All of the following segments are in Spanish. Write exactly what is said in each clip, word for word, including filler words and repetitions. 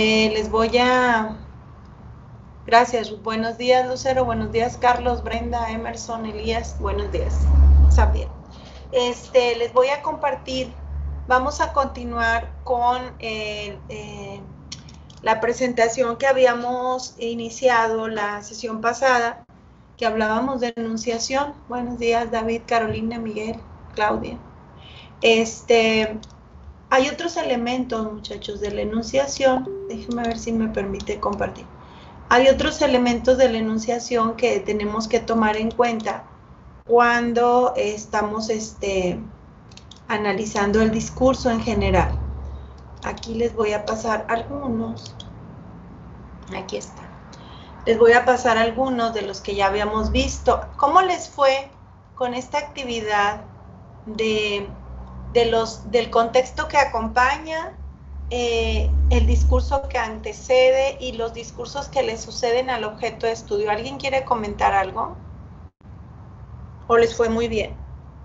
les voy a... Gracias. Buenos días, Lucero. Buenos días, Carlos, Brenda, Emerson, Elías. Buenos días, Xavier. Este, les voy a compartir. Vamos a continuar con eh, eh, la presentación que habíamos iniciado la sesión pasada, que hablábamos de enunciación. Buenos días, David, Carolina, Miguel, Claudia. Este, hay otros elementos, muchachos, de la enunciación. Déjenme ver si me permite compartir. Hay otros elementos de la enunciación que tenemos que tomar en cuenta cuando estamos este, analizando el discurso en general. Aquí les voy a pasar algunos. Aquí está. Les voy a pasar algunos de los que ya habíamos visto. ¿Cómo les fue con esta actividad de, de los, del contexto que acompaña, eh, el discurso que antecede y los discursos que le suceden al objeto de estudio? ¿Alguien quiere comentar algo? ¿O les fue muy bien?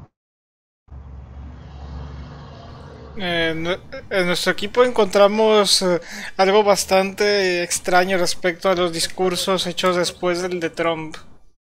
Eh, en nuestro equipo encontramos eh, algo bastante extraño respecto a los discursos hechos después del de Trump.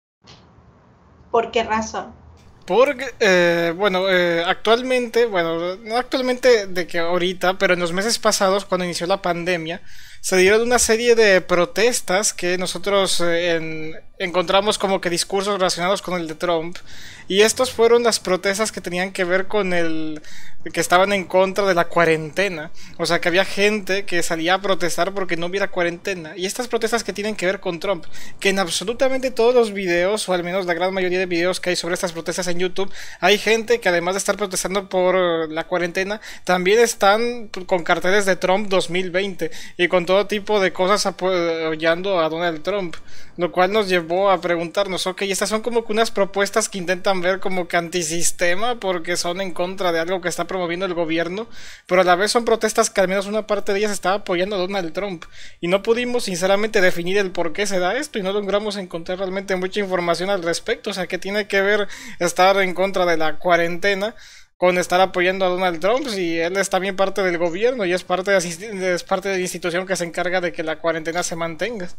¿Por qué razón? Porque, eh, bueno, eh, actualmente, bueno, no actualmente de que ahorita, pero en los meses pasados, cuando inició la pandemia, se dieron una serie de protestas que nosotros eh, en, encontramos como que discursos relacionados con el de Trump. Y estos fueron las protestas que tenían que ver con el que estaban en contra de la cuarentena. O sea, que había gente que salía a protestar porque no hubiera cuarentena. Y estas protestas que tienen que ver con Trump, que en absolutamente todos los videos, o al menos la gran mayoría de videos que hay sobre estas protestas en YouTube, hay gente que además de estar protestando por la cuarentena, también están con carteles de Trump dos mil veinte y con todo tipo de cosas apoyando a Donald Trump. Lo cual nos llevó a preguntarnos, ok, estas son como que unas propuestas que intentan ver como que antisistema porque son en contra de algo que está promoviendo el gobierno, pero a la vez son protestas que al menos una parte de ellas estaba apoyando a Donald Trump. Y no pudimos sinceramente definir el por qué se da esto y no logramos encontrar realmente mucha información al respecto. O sea, que tiene que ver estar en contra de la cuarentena con estar apoyando a Donald Trump, si él es también parte del gobierno y es parte de, es parte de la institución que se encarga de que la cuarentena se mantenga.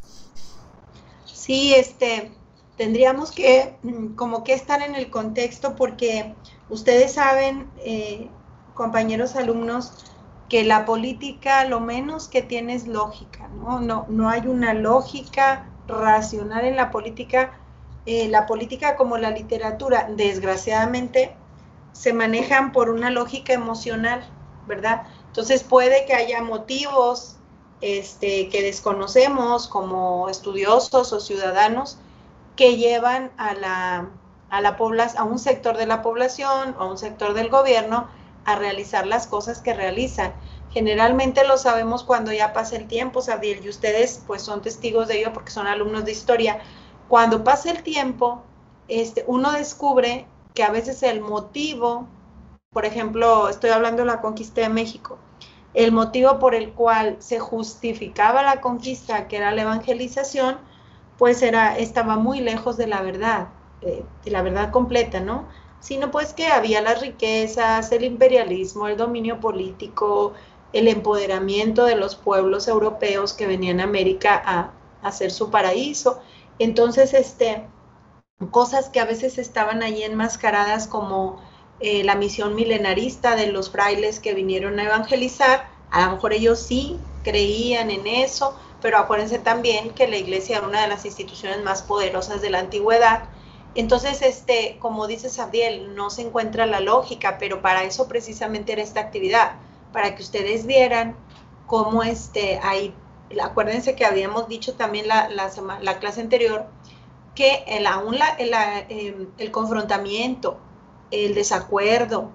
Sí, este, tendríamos que como que estar en el contexto porque ustedes saben, eh, compañeros alumnos, que la política lo menos que tiene es lógica, ¿no? No, no hay una lógica racional en la política. Eh, la política, como la literatura, desgraciadamente, se manejan por una lógica emocional, ¿verdad? Entonces puede que haya motivos Este, que desconocemos como estudiosos o ciudadanos que llevan a la, a la población, a un sector de la población o a un sector del gobierno a realizar las cosas que realizan. Generalmente lo sabemos cuando ya pasa el tiempo, Sabiel, y ustedes pues son testigos de ello porque son alumnos de historia. Cuando pasa el tiempo, este, uno descubre que a veces el motivo, por ejemplo, estoy hablando de la conquista de México, el motivo por el cual se justificaba la conquista, que era la evangelización, pues era, estaba muy lejos de la verdad, eh, de la verdad completa, ¿no? Sino pues que había las riquezas, el imperialismo, el dominio político, el empoderamiento de los pueblos europeos que venían a América a, a hacer su paraíso. Entonces, este, cosas que a veces estaban ahí enmascaradas como Eh, la misión milenarista de los frailes que vinieron a evangelizar, a lo mejor ellos sí creían en eso, pero acuérdense también que la iglesia era una de las instituciones más poderosas de la antigüedad. Entonces, este, como dice Sabriel, no se encuentra la lógica, pero para eso precisamente era esta actividad, para que ustedes vieran cómo este, hay, acuérdense que habíamos dicho también la, la, la clase anterior, que el, aún la, el, el, el confrontamiento, el desacuerdo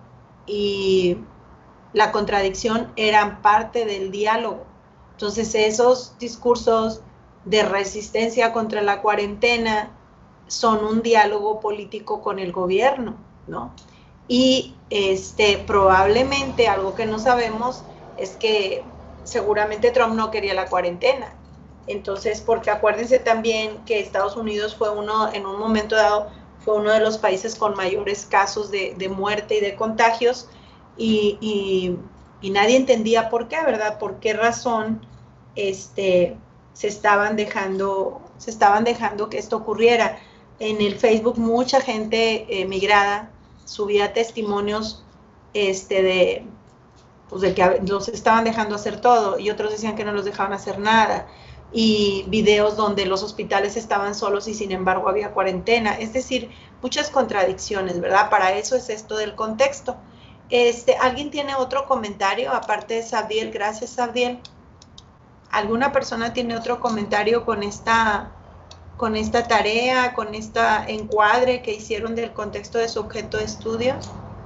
y la contradicción eran parte del diálogo. Entonces esos discursos de resistencia contra la cuarentena son un diálogo político con el gobierno, ¿no? Y este, probablemente algo que no sabemos es que seguramente Trump no quería la cuarentena. Entonces, porque acuérdense también que Estados Unidos fue uno, en un momento dado, fue uno de los países con mayores casos de, de muerte y de contagios y, y, y nadie entendía por qué, ¿verdad? ¿Por qué razón este, se estaban dejando, se estaban dejando que esto ocurriera. En el Facebook mucha gente eh, migrada subía testimonios este, de, pues de que los estaban dejando hacer todo y otros decían que no los dejaban hacer nada, y videos donde los hospitales estaban solos y sin embargo había cuarentena. Es decir, muchas contradicciones, ¿verdad? Para eso es esto del contexto. Este, ¿alguien tiene otro comentario aparte de Sabdiel? Gracias, Sabdiel. ¿Alguna persona tiene otro comentario con esta, con esta tarea, con este encuadre que hicieron del contexto de su objeto de estudio?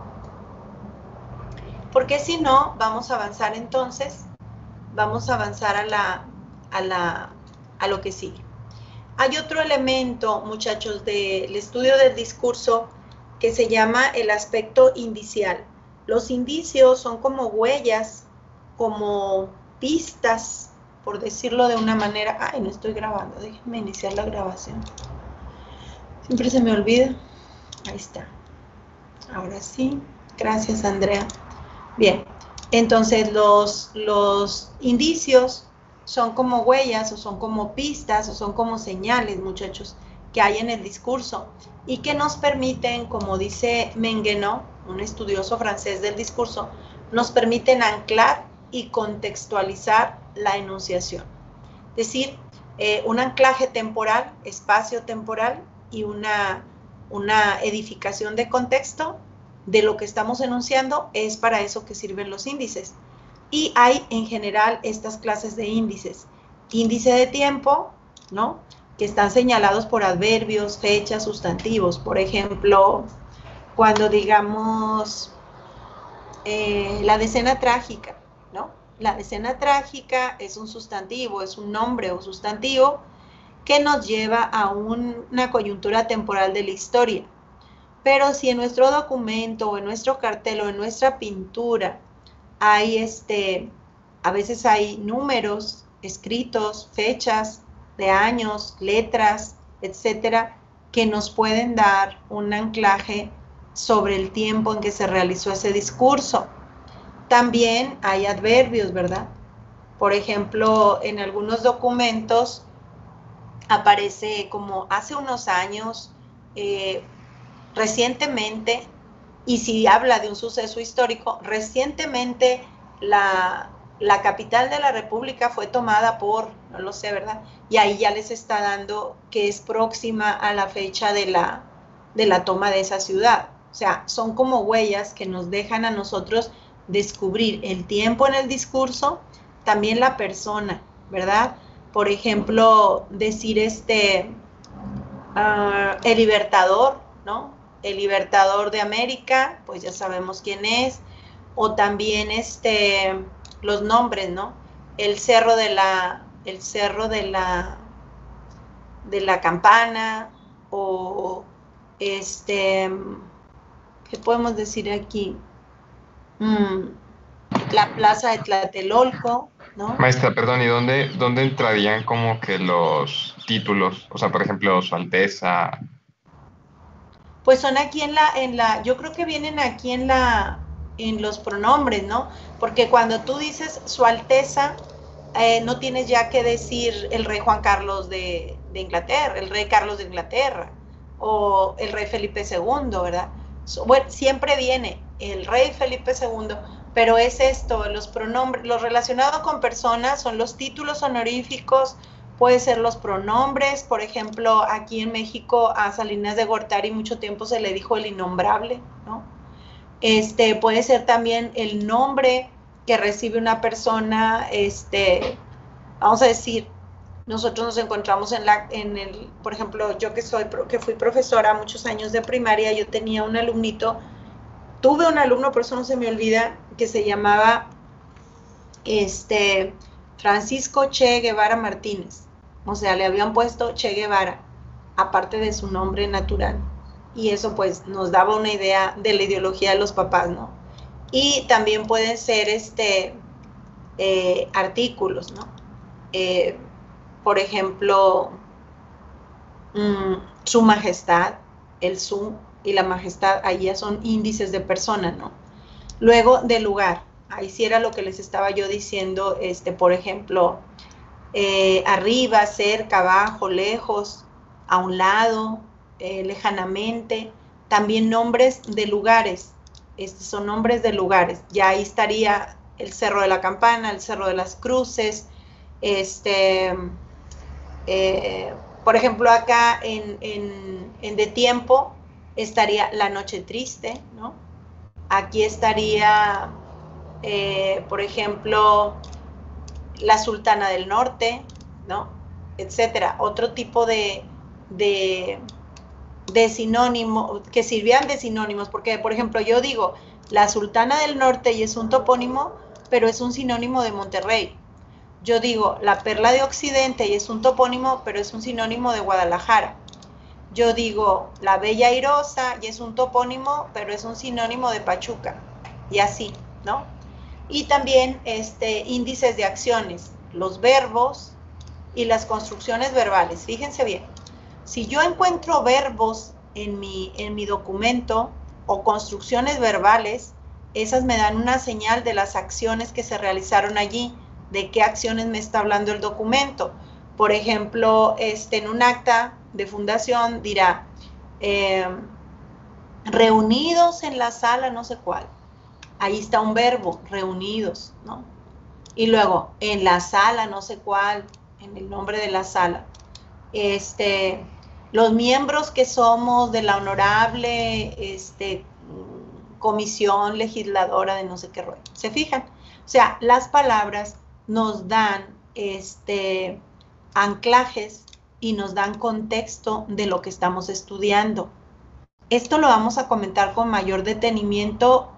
Porque si no, vamos a avanzar entonces, vamos a avanzar a, la, a, la, a lo que sigue. Hay otro elemento, muchachos, del estudio del discurso que se llama el aspecto indicial. Los indicios son como huellas, como pistas, por decirlo de una manera. Ay, no estoy grabando, déjenme iniciar la grabación. Siempre se me olvida. Ahí está. Ahora sí. Gracias, Andrea. Bien, entonces los, los indicios son como huellas, o son como pistas, o son como señales, muchachos, que hay en el discurso, y que nos permiten, como dice Menguenot, un estudioso francés del discurso, nos permiten anclar y contextualizar la enunciación. Es decir, eh, un anclaje temporal, espacio-temporal, y una, una edificación de contexto de lo que estamos enunciando. Es para eso que sirven los índices. Y hay en general estas clases de índices. Índice de tiempo, ¿no?, que están señalados por adverbios, fechas, sustantivos. Por ejemplo, cuando digamos eh, la decena trágica, ¿no? La decena trágica es un sustantivo, es un nombre o sustantivo que nos lleva a un, una coyuntura temporal de la historia. Pero si en nuestro documento, o en nuestro cartel, o en nuestra pintura, hay este, a veces hay números escritos, fechas de años, letras, etcétera, que nos pueden dar un anclaje sobre el tiempo en que se realizó ese discurso. También hay adverbios, ¿verdad? Por ejemplo, en algunos documentos aparece como hace unos años, eh, recientemente, y si habla de un suceso histórico, recientemente la, la capital de la República fue tomada por, no lo sé, ¿verdad? Y ahí ya les está dando que es próxima a la fecha de la, de la toma de esa ciudad. O sea, son como huellas que nos dejan a nosotros descubrir el tiempo en el discurso, también la persona, ¿verdad? Por ejemplo, decir este, uh, el libertador, ¿no? El libertador de América, pues ya sabemos quién es. O también este, los nombres, ¿no? El cerro de la, el cerro de la, de la campana, o este, ¿qué podemos decir aquí? Mm, la plaza de Tlatelolco, ¿no? Maestra, perdón, ¿y dónde, dónde entrarían como que los títulos? O sea, por ejemplo, Su Alteza. Pues son aquí en la, en la, yo creo que vienen aquí en la, en los pronombres, ¿no? Porque cuando tú dices Su Alteza, eh, no tienes ya que decir el rey Juan Carlos de, de Inglaterra, el rey Carlos de Inglaterra, o el rey Felipe segundo, ¿verdad? So, bueno, siempre viene el rey Felipe segundo, pero es esto, los pronombres, los relacionados con personas son los títulos honoríficos, puede ser los pronombres. Por ejemplo, aquí en México a Salinas de Gortari mucho tiempo se le dijo el innombrable, ¿no? Este, puede ser también el nombre que recibe una persona, este, vamos a decir, nosotros nos encontramos en la, en el, por ejemplo, yo que soy, que fui profesora muchos años de primaria, yo tenía un alumnito, tuve un alumno, por eso no se me olvida, que se llamaba, este, Francisco Che Guevara Martínez. O sea, le habían puesto Che Guevara, aparte de su nombre natural. Y eso pues nos daba una idea de la ideología de los papás, ¿no? Y también pueden ser este, eh, artículos, ¿no? Eh, por ejemplo, mmm, Su Majestad, el Su y la Majestad, ahí ya son índices de persona, ¿no? Luego, de lugar, ahí sí era lo que les estaba yo diciendo, este, por ejemplo, eh, arriba, cerca, abajo, lejos, a un lado, eh, lejanamente. También nombres de lugares, estos son nombres de lugares, ya ahí estaría el Cerro de la Campana, el Cerro de las Cruces, este, eh, por ejemplo acá en, en, en De Tiempo estaría La Noche Triste, ¿no? Aquí estaría, eh, por ejemplo, La Sultana del Norte, ¿no? Etcétera, otro tipo de, de de sinónimo, que sirvieran de sinónimos, porque por ejemplo yo digo La Sultana del Norte y es un topónimo, pero es un sinónimo de Monterrey. Yo digo La Perla de Occidente y es un topónimo, pero es un sinónimo de Guadalajara. Yo digo La Bella Airosa y es un topónimo, pero es un sinónimo de Pachuca, y así, ¿no? Y también este, índices de acciones, los verbos y las construcciones verbales. Fíjense bien. Si yo encuentro verbos en mi, en mi documento o construcciones verbales, esas me dan una señal de las acciones que se realizaron allí, de qué acciones me está hablando el documento. Por ejemplo, este, en un acta de fundación dirá, eh, reunidos en la sala no sé cuál. Ahí está un verbo, reunidos, ¿no? Y luego, en la sala no sé cuál, en el nombre de la sala. Este... Los miembros que somos de la honorable este, comisión legisladora de no sé qué rollo. ¿Se fijan? O sea, las palabras nos dan este, anclajes y nos dan contexto de lo que estamos estudiando. Esto lo vamos a comentar con mayor detenimiento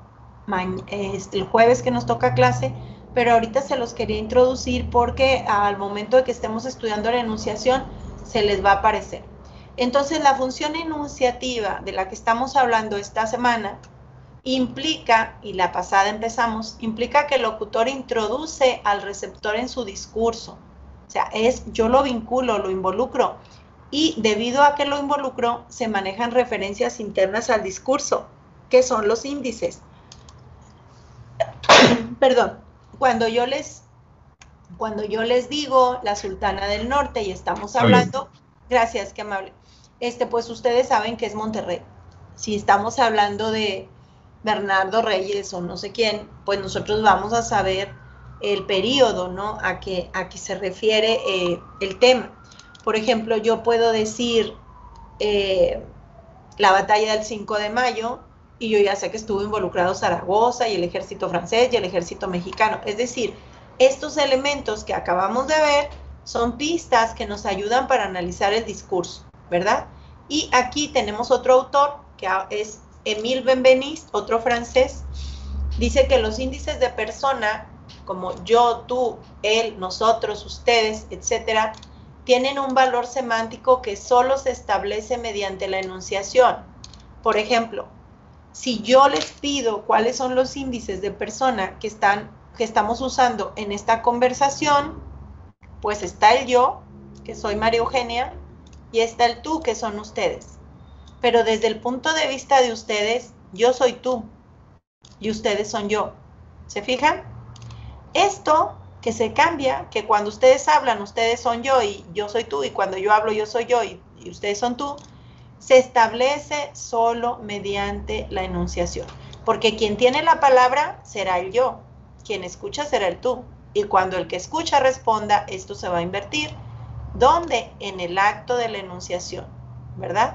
el jueves que nos toca clase, pero ahorita se los quería introducir porque al momento de que estemos estudiando la enunciación se les va a aparecer. Entonces, la función enunciativa de la que estamos hablando esta semana implica, y la pasada empezamos, implica que el locutor introduce al receptor en su discurso. O sea, es yo lo vinculo, lo involucro, y debido a que lo involucro, se manejan referencias internas al discurso, que son los índices. Perdón, cuando yo les, cuando yo les digo La Sultana del Norte y estamos hablando, gracias, qué amable. Este, pues ustedes saben que es Monterrey. Si estamos hablando de Bernardo Reyes o no sé quién, pues nosotros vamos a saber el periodo, ¿no? A que, a que se refiere eh, el tema. Por ejemplo, yo puedo decir eh, la batalla del cinco de mayo y yo ya sé que estuvo involucrado Zaragoza y el ejército francés y el ejército mexicano. Es decir, estos elementos que acabamos de ver son pistas que nos ayudan para analizar el discurso, ¿verdad? Y aquí tenemos otro autor, que es Émile Benveniste, otro francés, dice que los índices de persona, como yo, tú, él, nosotros, ustedes, etcétera, tienen un valor semántico que solo se establece mediante la enunciación. Por ejemplo, si yo les pido cuáles son los índices de persona que, están, que estamos usando en esta conversación, pues está el yo, que soy María Eugenia, y está el tú, que son ustedes. Pero desde el punto de vista de ustedes, yo soy tú, y ustedes son yo. ¿Se fijan? Esto que se cambia, que cuando ustedes hablan, ustedes son yo, y yo soy tú, y cuando yo hablo, yo soy yo, y, y ustedes son tú, se establece solo mediante la enunciación. Porque quien tiene la palabra será el yo, quien escucha será el tú. Y cuando el que escucha responda, esto se va a invertir. ¿Dónde? En el acto de la enunciación, ¿verdad?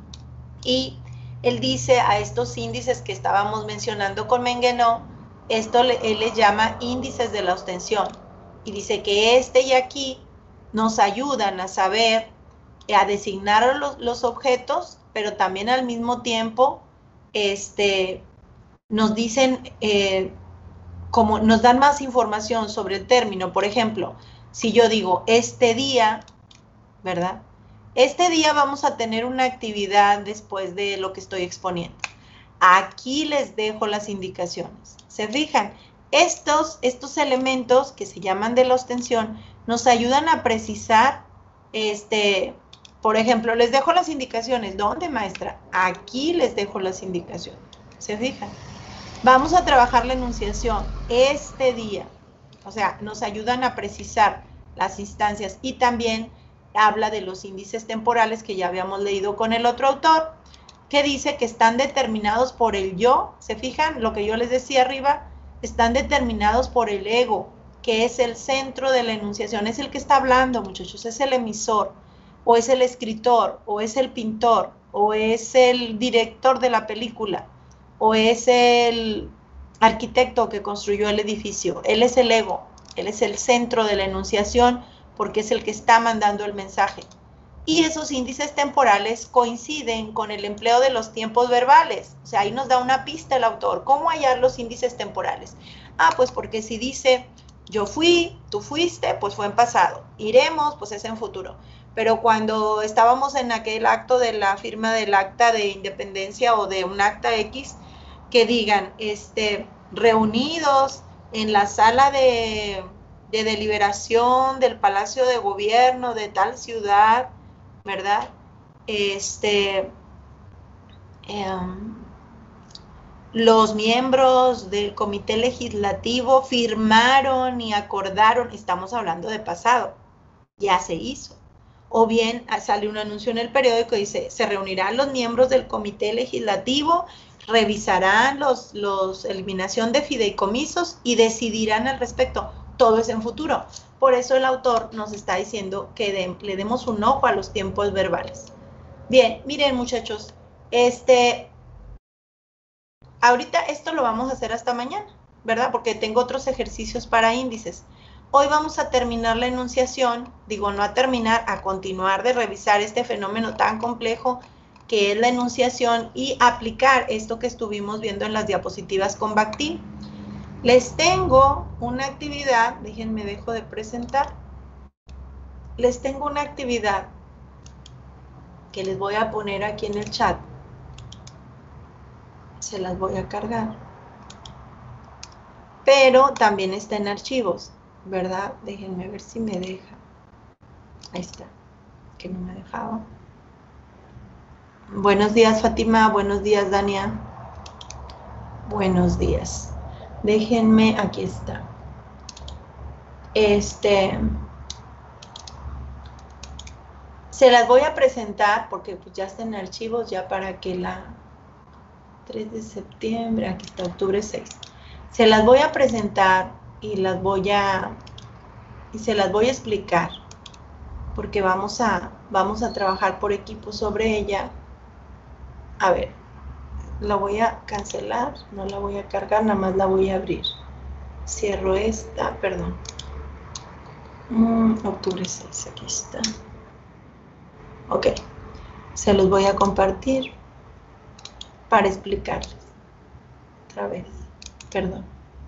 Y él dice a estos índices que estábamos mencionando con Menguenó, esto le, él les llama índices de la ostensión. Y dice que este y aquí nos ayudan a saber, a designar los, los objetos, pero también al mismo tiempo este, nos dicen... Eh, como nos dan más información sobre el término. Por ejemplo, si yo digo este día, ¿verdad? Este día vamos a tener una actividad después de lo que estoy exponiendo. Aquí les dejo las indicaciones. ¿Se fijan? Estos, estos elementos que se llaman de la ostensión nos ayudan a precisar, este, por ejemplo, les dejo las indicaciones. ¿Dónde, maestra? Aquí les dejo las indicaciones. ¿Se fijan? Vamos a trabajar la enunciación este día. O sea, nos ayudan a precisar las instancias, y también habla de los índices temporales que ya habíamos leído con el otro autor, que dice que están determinados por el yo. ¿Se fijan? Lo que yo les decía arriba, están determinados por el ego, que es el centro de la enunciación, es el que está hablando, muchachos, es el emisor, o es el escritor, o es el pintor, o es el director de la película, o es el arquitecto que construyó el edificio. Él es el ego, él es el centro de la enunciación, porque es el que está mandando el mensaje. Y esos índices temporales coinciden con el empleo de los tiempos verbales. O sea, ahí nos da una pista el autor. ¿Cómo hallar los índices temporales? Ah, pues porque si dice yo fui, tú fuiste, pues fue en pasado. Iremos, pues es en futuro. Pero cuando estábamos en aquel acto de la firma del acta de independencia o de un acta X, que digan, este, reunidos en la sala de, de deliberación del Palacio de Gobierno de tal ciudad, ¿verdad? Este, eh, los miembros del comité legislativo firmaron y acordaron, estamos hablando de pasado, ya se hizo. O bien sale un anuncio en el periódico y dice, se reunirán los miembros del comité legislativo, revisarán los, los eliminación de fideicomisos y decidirán al respecto. Todo es en futuro. Por eso el autor nos está diciendo que de, le demos un ojo a los tiempos verbales. Bien, miren muchachos, este, ahorita esto lo vamos a hacer hasta mañana, ¿verdad? Porque tengo otros ejercicios para índices. Hoy vamos a terminar la enunciación, digo no a terminar, a continuar de revisar este fenómeno tan complejo que es la enunciación y aplicar esto que estuvimos viendo en las diapositivas con Bakhtin. Les tengo una actividad, déjenme dejo de presentar, les tengo una actividad que les voy a poner aquí en el chat, se las voy a cargar, pero también está en archivos, ¿verdad? Déjenme ver si me deja, ahí está, que no me dejaba. Buenos días Fátima, buenos días Dania, buenos días. Déjenme, aquí está. Este, se las voy a presentar porque pues ya está en archivos, ya para que la tres de septiembre, aquí está octubre seis. Se las voy a presentar y las voy a y se las voy a explicar porque vamos a vamos a trabajar por equipo sobre ella. A ver. La voy a cancelar, no la voy a cargar, nada más la voy a abrir. Cierro esta, perdón. Mm, octubre seis, aquí está. Ok, se los voy a compartir para explicarles. Otra vez, perdón.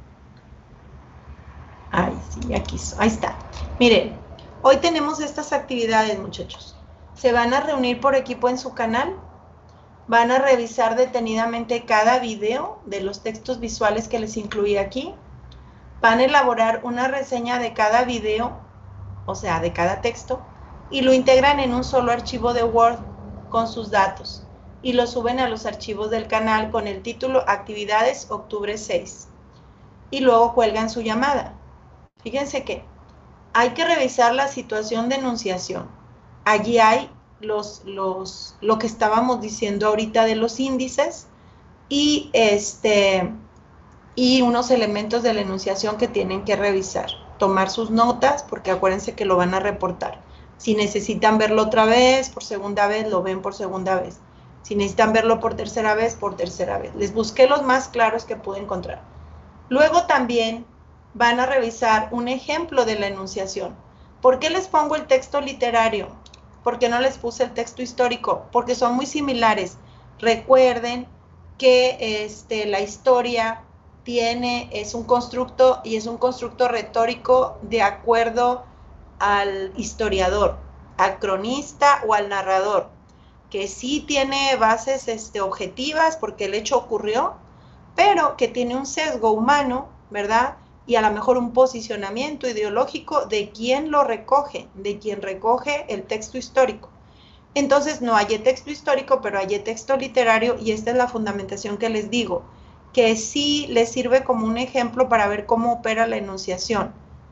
Ahí sí, aquí, ahí está. Miren, hoy tenemos estas actividades, muchachos. Se van a reunir por equipo en su canal. Van a revisar detenidamente cada video de los textos visuales que les incluí aquí. Van a elaborar una reseña de cada video, o sea, de cada texto, y lo integran en un solo archivo de Word con sus datos. Y lo suben a los archivos del canal con el título Actividades octubre seis. Y luego cuelgan su llamada. Fíjense que hay que revisar la situación de enunciación. Allí hay Los, los, lo que estábamos diciendo ahorita de los índices y, este, y unos elementos de la enunciación que tienen que revisar. Tomar sus notas, porque acuérdense que lo van a reportar. Si necesitan verlo otra vez, por segunda vez, lo ven por segunda vez. Si necesitan verlo por tercera vez, por tercera vez. Les busqué los más claros que pude encontrar. Luego también van a revisar un ejemplo de la enunciación. ¿Por qué les pongo el texto literario? ¿Por qué no les puse el texto histórico? Porque son muy similares. Recuerden que este, la historia tiene, es un constructo y es un constructo retórico de acuerdo al historiador, al cronista o al narrador, que sí tiene bases este, objetivas porque el hecho ocurrió, pero que tiene un sesgo humano, ¿verdad? Y a lo mejor un posicionamiento ideológico de quien lo recoge, de quien recoge el texto histórico. Entonces no hay texto histórico, pero hay texto literario, y esta es la fundamentación que les digo, que sí les sirve como un ejemplo para ver cómo opera la enunciación.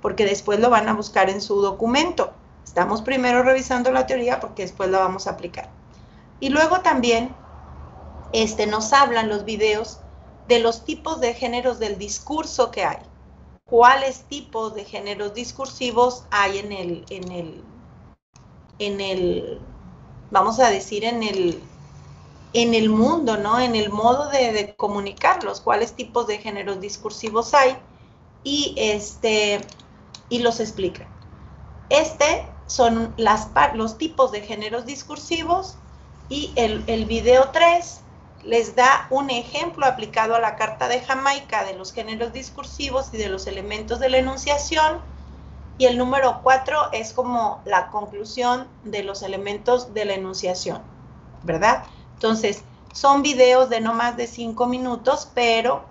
porque después lo van a buscar en su documento. Estamos primero revisando la teoría porque después la vamos a aplicar. Y luego también este, nos hablan los videos de los tipos de géneros del discurso que hay. ¿Cuáles tipos de géneros discursivos hay en el, en el, en el, vamos a decir, en el, en el mundo, ¿no? En el modo de, de comunicarlos, cuáles tipos de géneros discursivos hay, y, este, y los explica. Este son las, los tipos de géneros discursivos, y el, el video tres les da un ejemplo aplicado a la Carta de Jamaica de los géneros discursivos y de los elementos de la enunciación, y el número cuatro es como la conclusión de los elementos de la enunciación, ¿verdad? Entonces, son videos de no más de cinco minutos, pero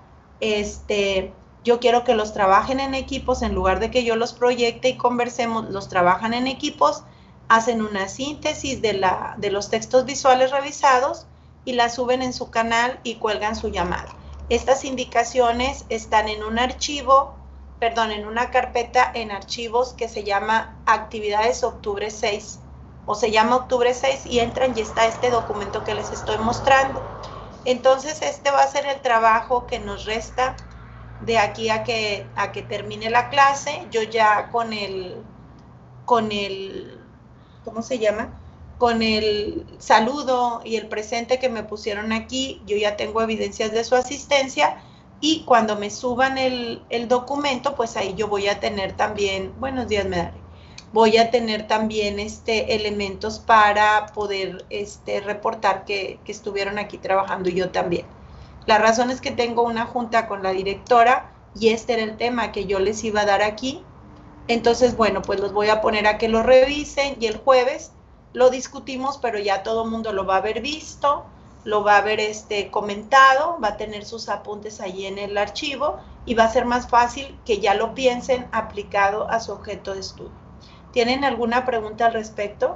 este, yo quiero que los trabajen en equipos, en lugar de que yo los proyecte y conversemos, los trabajan en equipos, hacen una síntesis de, la, de los textos visuales revisados y la suben en su canal y cuelgan su llamada. Estas indicaciones están en un archivo, perdón, en una carpeta en archivos que se llama Actividades Octubre seis, o se llama Octubre seis, y entran y está este documento que les estoy mostrando. Entonces, este va a ser el trabajo que nos resta de aquí a que, a que termine la clase. Yo ya con el, con el, ¿cómo se llama? Con el saludo y el presente que me pusieron aquí, yo ya tengo evidencias de su asistencia, y cuando me suban el, el documento, pues ahí yo voy a tener también, buenos días, Medare, voy a tener también este, elementos para poder este, reportar que, que estuvieron aquí trabajando, y yo también. La razón es que tengo una junta con la directora, y este era el tema que yo les iba a dar aquí. Entonces, bueno, pues los voy a poner a que lo revisen, y el jueves lo discutimos, pero ya todo el mundo lo va a haber visto, lo va a haber este, comentado, va a tener sus apuntes allí en el archivo, y va a ser más fácil que ya lo piensen aplicado a su objeto de estudio. ¿Tienen alguna pregunta al respecto?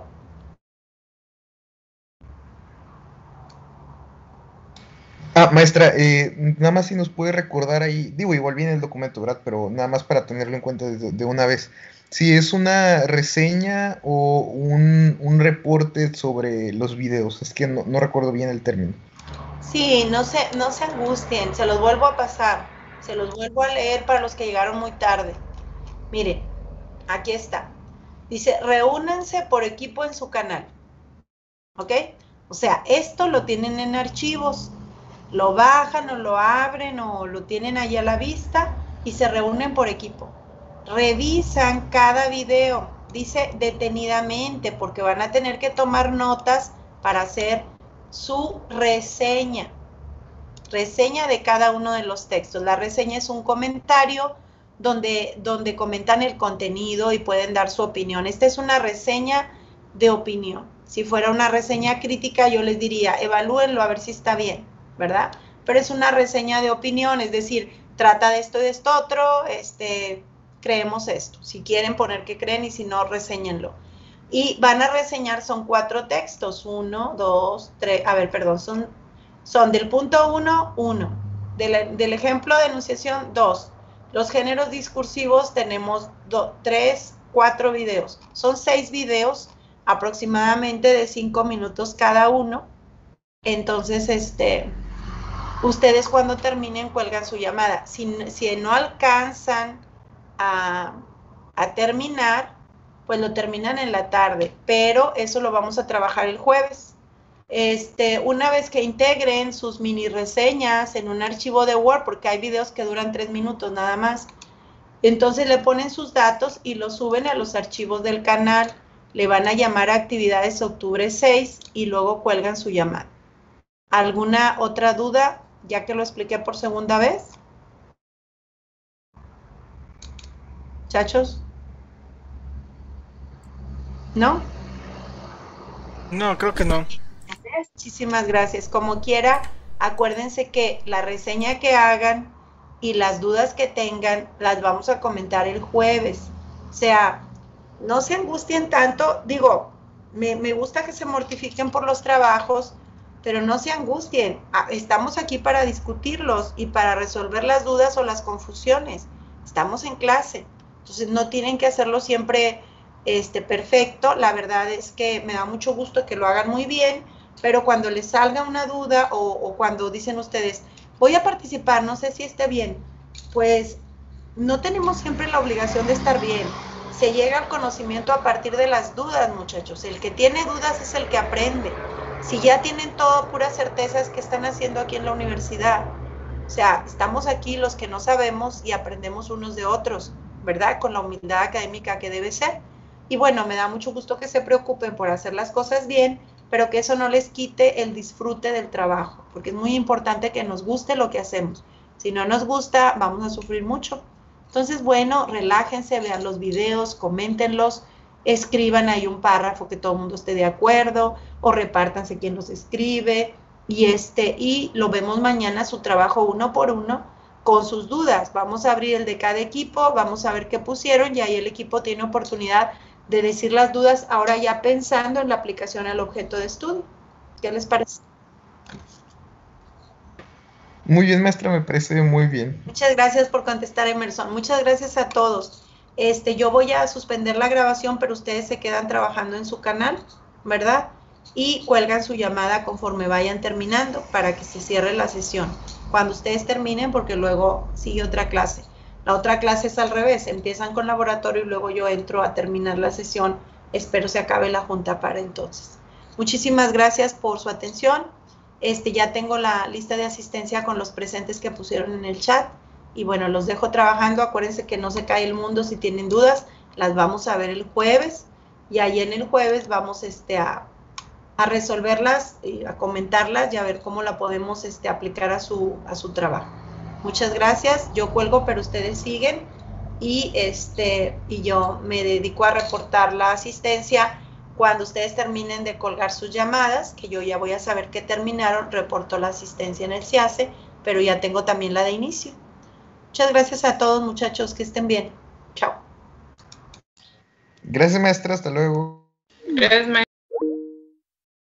Ah, maestra, eh, nada más si nos puede recordar ahí, digo, igual viene el documento, ¿verdad? Pero nada más para tenerlo en cuenta de, de una vez. Si es una reseña o un, un reporte sobre los videos, es que no, no recuerdo bien el término. Sí, no se, no se angustien, se los vuelvo a pasar, se los vuelvo a leer para los que llegaron muy tarde. Miren, aquí está. Dice, reúnanse por equipo en su canal, ¿ok? O sea, esto lo tienen en archivos, lo bajan o lo abren o lo tienen ahí a la vista y se reúnen por equipo. Revisan cada video, dice detenidamente, porque van a tener que tomar notas para hacer su reseña, reseña de cada uno de los textos. La reseña es un comentario donde, donde comentan el contenido y pueden dar su opinión. Esta es una reseña de opinión. Si fuera una reseña crítica, yo les diría, evalúenlo a ver si está bien, ¿verdad? Pero es una reseña de opinión, es decir, trata de esto y de esto otro, este... creemos esto, si quieren poner que creen, y si no, reséñenlo. Y van a reseñar, son cuatro textos, uno, dos, tres, a ver, perdón, son, son del punto uno, uno, del, del ejemplo de enunciación, dos. Los géneros discursivos tenemos do, tres, cuatro videos, son seis videos, aproximadamente de cinco minutos cada uno. Entonces, este, ustedes cuando terminen cuelgan su llamada. Si, si no alcanzan A, a terminar, pues lo terminan en la tarde, pero eso lo vamos a trabajar el jueves. Este, una vez que integren sus mini reseñas en un archivo de Word, porque hay videos que duran tres minutos nada más, entonces le ponen sus datos y los suben a los archivos del canal, le van a llamar a Actividades Octubre seis y luego cuelgan su llamada. ¿Alguna otra duda, ya que lo expliqué por segunda vez? Muchachos, ¿no? No, creo que no. Muchísimas gracias. Como quiera, acuérdense que la reseña que hagan y las dudas que tengan las vamos a comentar el jueves. O sea, no se angustien tanto. Digo, me, me gusta que se mortifiquen por los trabajos, pero no se angustien. Estamos aquí para discutirlos y para resolver las dudas o las confusiones. Estamos en clase. Entonces no tienen que hacerlo siempre este, perfecto. La verdad es que me da mucho gusto que lo hagan muy bien, pero cuando les salga una duda o, o cuando dicen ustedes, voy a participar, no sé si esté bien, pues no tenemos siempre la obligación de estar bien. Se llega al conocimiento a partir de las dudas, muchachos. El que tiene dudas es el que aprende. Si ya tienen todo, puras certezas, ¿qué están haciendo aquí en la universidad? O sea, estamos aquí los que no sabemos y aprendemos unos de otros, ¿verdad? Con la humildad académica que debe ser. Y bueno, me da mucho gusto que se preocupen por hacer las cosas bien, pero que eso no les quite el disfrute del trabajo, porque es muy importante que nos guste lo que hacemos. Si no nos gusta, vamos a sufrir mucho. Entonces, bueno, relájense, vean los videos, coméntenlos, escriban ahí un párrafo que todo el mundo esté de acuerdo, o repártanse quién los escribe, y, este, y lo vemos mañana su trabajo uno por uno con sus dudas. Vamos a abrir el de cada equipo, vamos a ver qué pusieron, y ahí el equipo tiene oportunidad de decir las dudas, ahora ya pensando en la aplicación al objeto de estudio. ¿Qué les parece? Muy bien, maestra, me parece muy bien. Muchas gracias por contestar, Emerson. Muchas gracias a todos. Este, yo voy a suspender la grabación, pero ustedes se quedan trabajando en su canal, ¿verdad? Y cuelgan su llamada conforme vayan terminando para que se cierre la sesión. Cuando ustedes terminen, porque luego sigue otra clase. La otra clase es al revés, empiezan con laboratorio y luego yo entro a terminar la sesión. Espero se acabe la junta para entonces. Muchísimas gracias por su atención. Este, ya tengo la lista de asistencia con los presentes que pusieron en el chat. Y bueno, los dejo trabajando. Acuérdense que no se cae el mundo. Si tienen dudas, las vamos a ver el jueves. Y ahí en el jueves vamos este, a, a resolverlas, a comentarlas y a ver cómo la podemos este, aplicar a su, a su trabajo. Muchas gracias. Yo cuelgo, pero ustedes siguen. Y, este, y yo me dedico a reportar la asistencia. Cuando ustedes terminen de colgar sus llamadas, que yo ya voy a saber que terminaron, reporto la asistencia en el C I A C E, pero ya tengo también la de inicio. Muchas gracias a todos, muchachos, que estén bien. Chao. Gracias, maestra, hasta luego. Gracias, maestra.